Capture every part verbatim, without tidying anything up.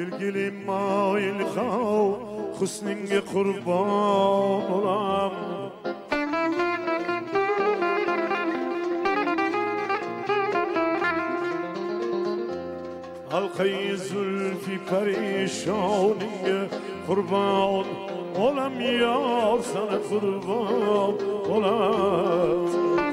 Dilgilim mail xav Husninge kurban olam Halkayı zülfi perişaninge kurban olam yar sana kurban olam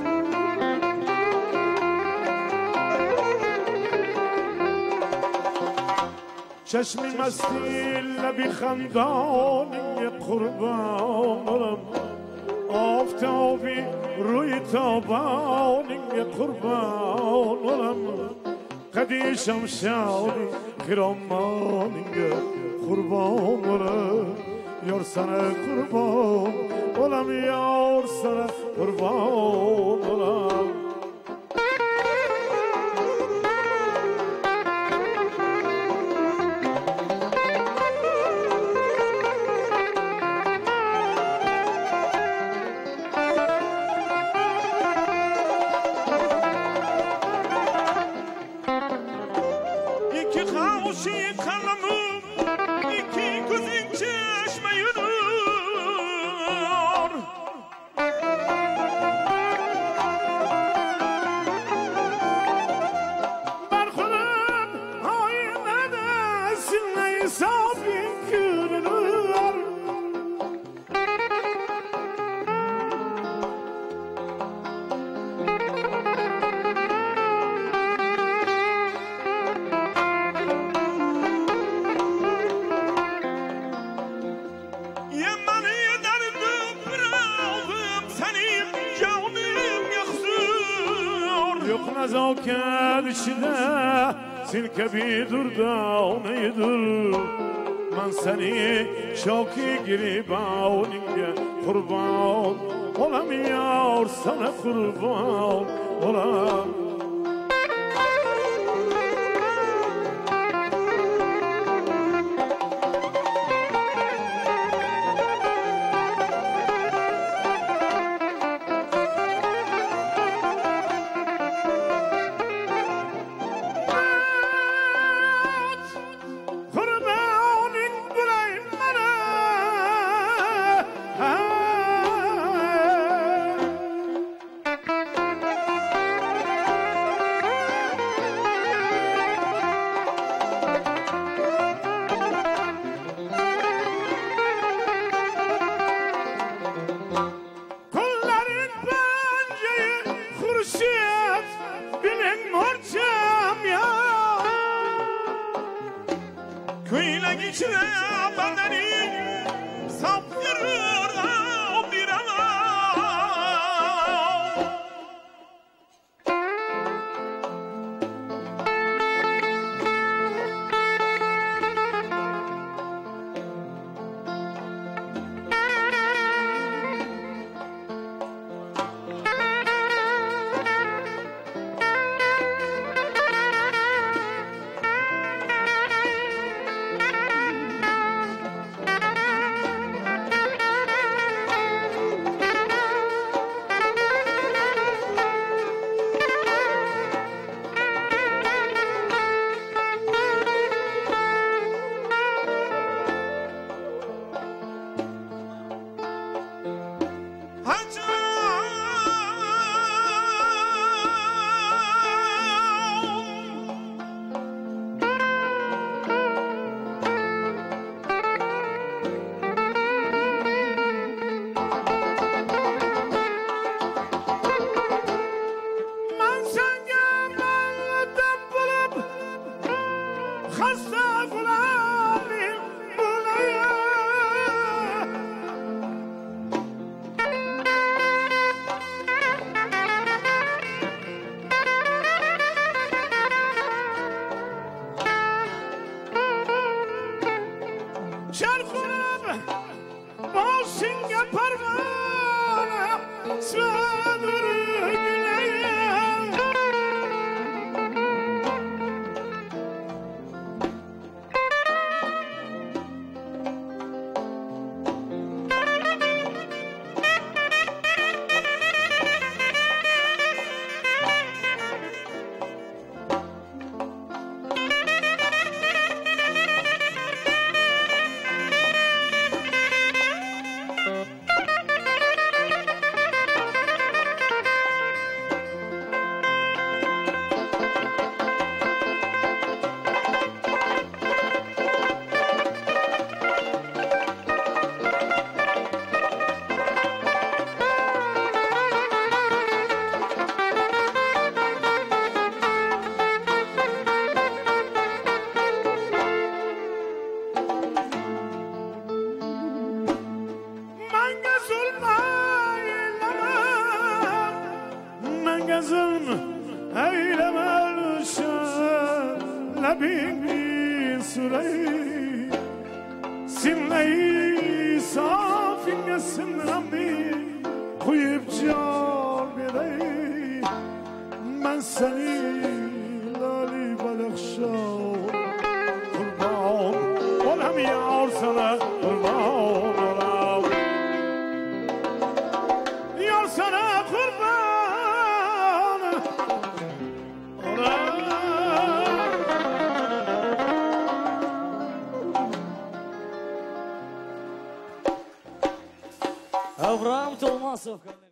چشمی مستی لبی خندانی قربان اولم آفتابی روی تابانی قربان اولم قدی شمشانی خیرامانی قربان اولم یار سنه قربان اولم یار سنه قربان اولم Silke bir dur da onu dur Ben seni çok iyi girip ağınınca kurban olamıyor sana kurban olam kızın eylemelşen lebin süreyi sinleyi safinge sinremi kuyup car birey ben seni lali balıkşa kurban olam yar sana kurban olam yar sana kurban olam. Авраам Толмасов.